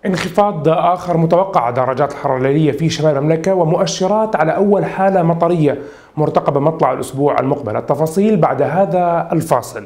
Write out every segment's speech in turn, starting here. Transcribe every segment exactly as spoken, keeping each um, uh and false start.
انخفاض آخر متوقع درجات الحرارة الليلية في شمال المملكة ومؤشرات على أول حالة مطرية مرتقبة مطلع الأسبوع المقبل. التفاصيل بعد هذا الفاصل.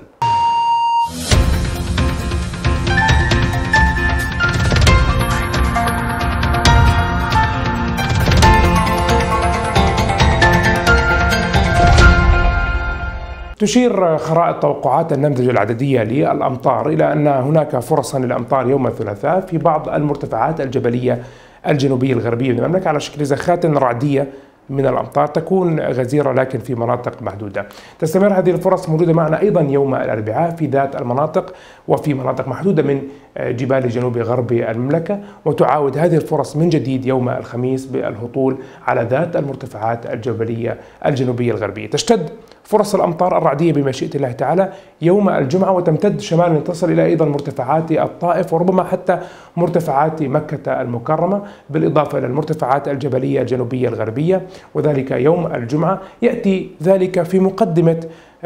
تشير خرائط توقعات النمذجة العددية للأمطار إلى أن هناك فرصا للأمطار يوم الثلاثاء في بعض المرتفعات الجبلية الجنوبية الغربية من المملكة على شكل زخات رعدية من الأمطار تكون غزيرة لكن في مناطق محدودة. تستمر هذه الفرص موجودة معنا أيضا يوم الأربعاء في ذات المناطق وفي مناطق محدودة من جبال جنوب غرب المملكة، وتعاود هذه الفرص من جديد يوم الخميس بالهطول على ذات المرتفعات الجبلية الجنوبية الغربية. تشتد فرص الأمطار الرعدية بمشيئة الله تعالى يوم الجمعة وتمتد شمالا تصل إلى أيضا مرتفعات الطائف وربما حتى مرتفعات مكة المكرمة، بالإضافة إلى المرتفعات الجبلية الجنوبية الغربية، وذلك يوم الجمعة. يأتي ذلك في مقدمة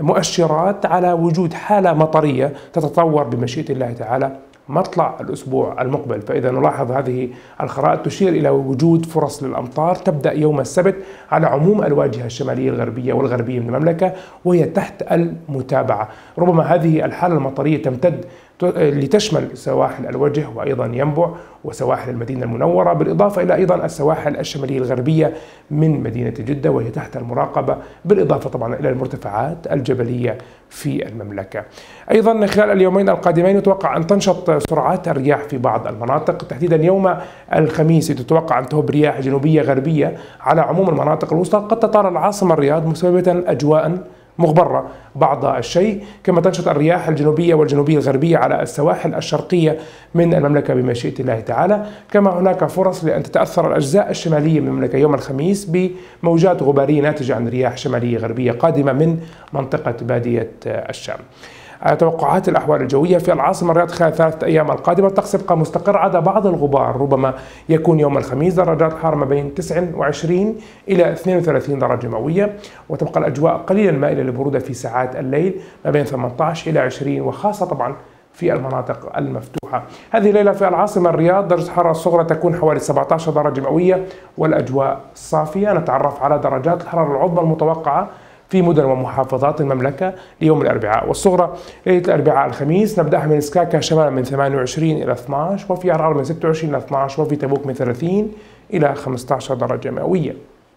مؤشرات على وجود حالة مطرية تتطور بمشيئة الله تعالى مطلع الأسبوع المقبل. فإذا نلاحظ هذه الخرائط تشير إلى وجود فرص للأمطار تبدأ يوم السبت على عموم الواجهة الشمالية الغربية والغربية من المملكة وهي تحت المتابعة. ربما هذه الحالة المطرية تمتد لتشمل سواحل الوجه وأيضا ينبع وسواحل المدينة المنورة، بالإضافة إلى أيضا السواحل الشمالية الغربية من مدينة جدة وهي تحت المراقبة، بالإضافة طبعا إلى المرتفعات الجبلية في المملكة. أيضا خلال اليومين القادمين يتوقع أن تنشط سرعات الرياح في بعض المناطق، تحديدا يوم الخميس تتوقع أن تهب رياح جنوبية غربية على عموم المناطق الوسطى قد تطال العاصمة الرياض مسببة أجواء مغبرة بعض الشيء، كما تنشط الرياح الجنوبية والجنوبية الغربية على السواحل الشرقية من المملكة بمشيئة الله تعالى. كما هناك فرص لأن تتأثر الأجزاء الشمالية من المملكة يوم الخميس بموجات غبارية ناتجة عن رياح شمالية غربية قادمة من منطقة بادية الشام. توقعات الأحوال الجوية في العاصمة الرياض خلال ثلاثة أيام القادمة الطقس يبقى مستقر عدا بعض الغبار، ربما يكون يوم الخميس درجات حرارة ما بين تسعة وعشرين إلى اثنين وثلاثين درجة مئوية، وتبقى الأجواء قليلا مائلة للبرودة في ساعات الليل ما بين ثمانية عشر إلى عشرين، وخاصة طبعا في المناطق المفتوحة. هذه الليلة في العاصمة الرياض درجة الحرارة الصغرى تكون حوالي سبعة عشر درجة مئوية والأجواء صافية. نتعرف على درجات الحرارة العظمى المتوقعة في مدن ومحافظات المملكة ليوم الأربعاء والصغرى ليلة الأربعاء الخميس نبدأها من سكاكا شمالا من ثمانية وعشرين إلى اثني عشر، وفي عرعر من ستة وعشرين إلى اثني عشر، وفي تبوك من ثلاثين إلى خمسة عشر درجة مئوية.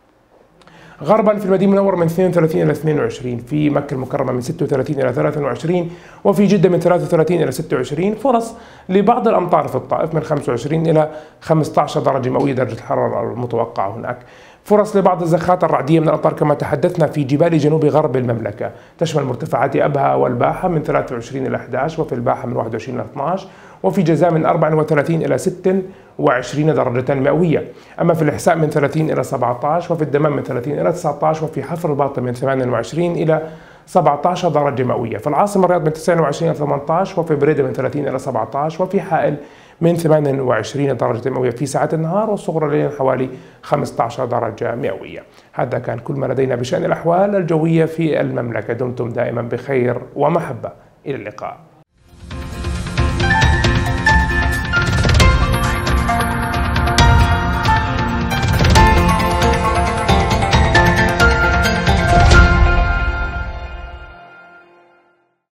غربا في المدينة المنورة من اثنين وثلاثين إلى اثنين وعشرين، في مكة المكرمة من ستة وثلاثين إلى ثلاثة وعشرين، وفي جدة من ثلاثة وثلاثين إلى ستة وعشرين. فرص لبعض الأمطار في الطائف من خمسة وعشرين إلى خمسة عشر درجة مئوية درجة الحرارة المتوقعة هناك. فرص لبعض الزخات الرعدية من الأمطار كما تحدثنا في جبال جنوب غرب المملكة، تشمل مرتفعات أبها والباحة من ثلاثة وعشرين إلى أحد عشر، وفي الباحة من واحد وعشرين إلى اثني عشر، وفي جازان من أربعة وثلاثين إلى ستة وعشرين درجة مئوية. أما في الإحساء من ثلاثين إلى سبعة عشر، وفي الدمام من ثلاثين إلى تسعة عشر، وفي حفر الباطن من ثمانية وعشرين إلى سبعة عشر درجة مئوية. في العاصمة الرياض من تسعة وعشرين إلى ثمانية عشر، وفي بريدة من ثلاثين إلى سبعة عشر، وفي حائل من ثمانية وعشرين درجة مئوية في ساعات النهار، والصغرى ليلا حوالي خمسة عشر درجة مئوية. هذا كان كل ما لدينا بشأن الأحوال الجوية في المملكة. دمتم دائما بخير ومحبة، إلى اللقاء.